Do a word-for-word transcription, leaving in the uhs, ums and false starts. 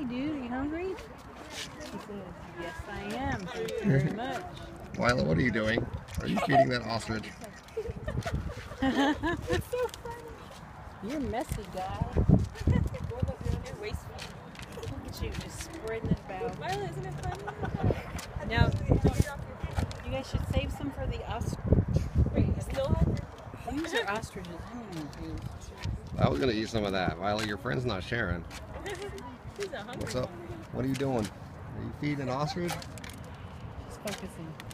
Hey, dude, you hungry? He says, yes, I am. Thank you very much. Lila, what are you doing? Are you feeding that ostrich? It's so funny. You're a messy guy. You're wasteful. Look at you just spreading it about. Lila, isn't it funny? Now, you guys should save some for the ostrich. Still hungry? These are ostriches. Mm. I was gonna eat some of that. Lila, your friend's not sharing. He's a hungry What's up? one. What are you doing? Are you feeding an ostrich? She's focusing.